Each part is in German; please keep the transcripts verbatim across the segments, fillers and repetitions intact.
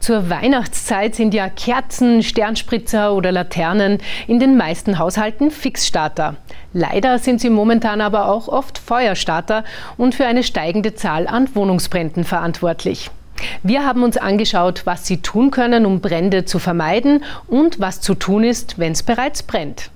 Zur Weihnachtszeit sind ja Kerzen, Sternspritzer oder Laternen in den meisten Haushalten Fixstarter. Leider sind sie momentan aber auch oft Feuerstarter und für eine steigende Zahl an Wohnungsbränden verantwortlich. Wir haben uns angeschaut, was sie tun können, um Brände zu vermeiden und was zu tun ist, wenn es bereits brennt.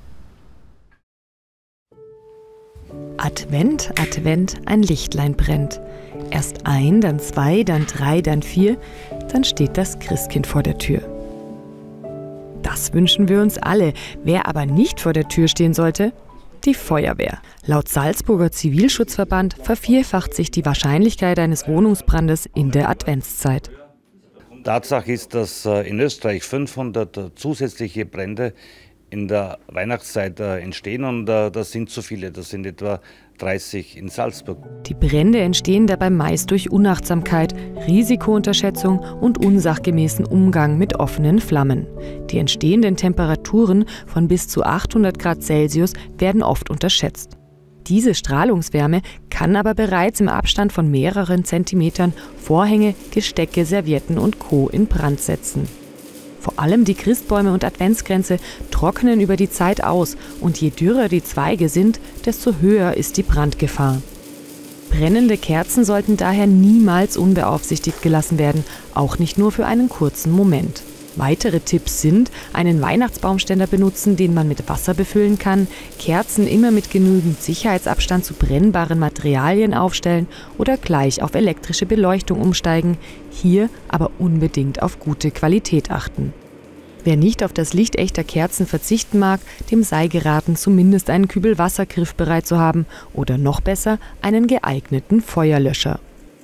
Advent, Advent, ein Lichtlein brennt. Erst ein, dann zwei, dann drei, dann vier, dann steht das Christkind vor der Tür. Das wünschen wir uns alle. Wer aber nicht vor der Tür stehen sollte? Die Feuerwehr. Laut Salzburger Zivilschutzverband vervierfacht sich die Wahrscheinlichkeit eines Wohnungsbrandes in der Adventszeit. Tatsache ist, dass in Österreich fünfhundert zusätzliche Brände in der Weihnachtszeit entstehen und das sind zu viele, das sind etwa dreißig in Salzburg. Die Brände entstehen dabei meist durch Unachtsamkeit, Risikounterschätzung und unsachgemäßen Umgang mit offenen Flammen. Die entstehenden Temperaturen von bis zu achthundert Grad Celsius werden oft unterschätzt. Diese Strahlungswärme kann aber bereits im Abstand von mehreren Zentimetern Vorhänge, Gestecke, Servietten und Co. in Brand setzen. Vor allem die Christbäume und Adventskränze trocknen über die Zeit aus und je dürrer die Zweige sind, desto höher ist die Brandgefahr. Brennende Kerzen sollten daher niemals unbeaufsichtigt gelassen werden, auch nicht nur für einen kurzen Moment. Weitere Tipps sind, einen Weihnachtsbaumständer benutzen, den man mit Wasser befüllen kann, Kerzen immer mit genügend Sicherheitsabstand zu brennbaren Materialien aufstellen oder gleich auf elektrische Beleuchtung umsteigen, hier aber unbedingt auf gute Qualität achten. Wer nicht auf das Licht echter Kerzen verzichten mag, dem sei geraten, zumindest einen Kübel Wasser griffbereit zu haben oder noch besser, einen geeigneten Feuerlöscher.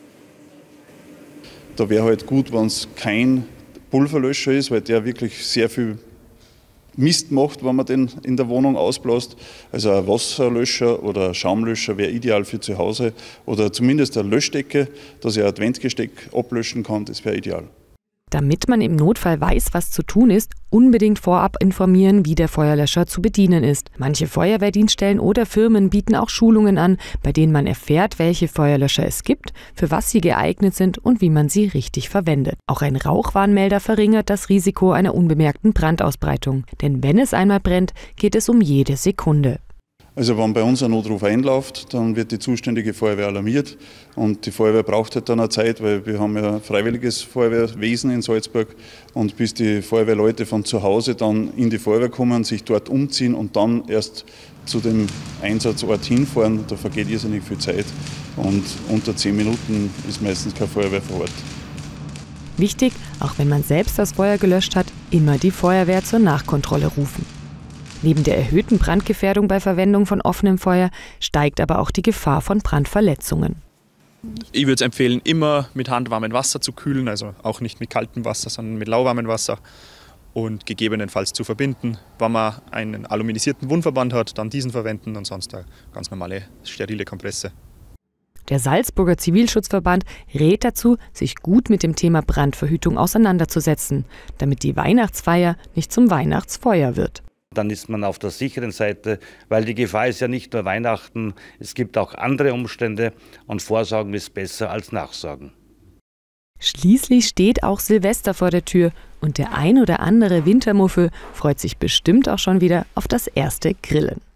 Da wäre halt gut, wenn es kein Pulverlöscher ist, weil der wirklich sehr viel Mist macht, wenn man den in der Wohnung ausbläst. Also ein Wasserlöscher oder ein Schaumlöscher wäre ideal für zu Hause oder zumindest eine Löschdecke, dass ich ein Adventsgesteck ablöschen kann, das wäre ideal. Damit man im Notfall weiß, was zu tun ist, unbedingt vorab informieren, wie der Feuerlöscher zu bedienen ist. Manche Feuerwehrdienststellen oder Firmen bieten auch Schulungen an, bei denen man erfährt, welche Feuerlöscher es gibt, für was sie geeignet sind und wie man sie richtig verwendet. Auch ein Rauchwarnmelder verringert das Risiko einer unbemerkten Brandausbreitung. Denn wenn es einmal brennt, geht es um jede Sekunde. Also wenn bei uns ein Notruf einläuft, dann wird die zuständige Feuerwehr alarmiert und die Feuerwehr braucht halt dann eine Zeit, weil wir haben ja ein freiwilliges Feuerwehrwesen in Salzburg und bis die Feuerwehrleute von zu Hause dann in die Feuerwehr kommen, sich dort umziehen und dann erst zu dem Einsatzort hinfahren, da vergeht irrsinnig viel Zeit und unter zehn Minuten ist meistens keine Feuerwehr vor Ort. Wichtig, auch wenn man selbst das Feuer gelöscht hat, immer die Feuerwehr zur Nachkontrolle rufen. Neben der erhöhten Brandgefährdung bei Verwendung von offenem Feuer steigt aber auch die Gefahr von Brandverletzungen. Ich würde es empfehlen, immer mit handwarmem Wasser zu kühlen, also auch nicht mit kaltem Wasser, sondern mit lauwarmem Wasser und gegebenenfalls zu verbinden. Wenn man einen aluminisierten Wundverband hat, dann diesen verwenden und sonst eine ganz normale sterile Kompresse. Der Salzburger Zivilschutzverband rät dazu, sich gut mit dem Thema Brandverhütung auseinanderzusetzen, damit die Weihnachtsfeier nicht zum Weihnachtsfeuer wird. Dann ist man auf der sicheren Seite, weil die Gefahr ist ja nicht nur Weihnachten, es gibt auch andere Umstände und Vorsorgen ist besser als Nachsorgen. Schließlich steht auch Silvester vor der Tür und der ein oder andere Wintermuffel freut sich bestimmt auch schon wieder auf das erste Grillen.